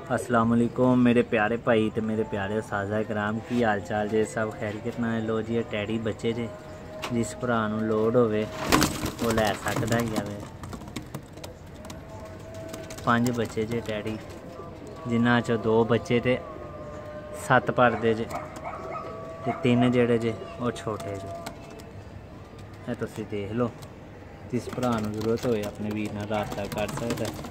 अस्सलाम वालेकुम मेरे प्यारे भाई तो मेरे प्यारे साजा कराम की हाल चाल जे सब खैरियत ना। लो जी टैडी बच्चे जे जिस भरा नूं लोड़ होवे वो लै सकदा ही आवे। 5 बच्चे जे टैडी जिन्हां च 2 बच्चे ते 7 भरदे जे ते 3 जेह्ड़े जे वो छोटे जे। ਇਹ ਤੁਸੀਂ देख लो जिस भरा नूं जरूरत होए अपने वीर नाल राबता कर सकदा है।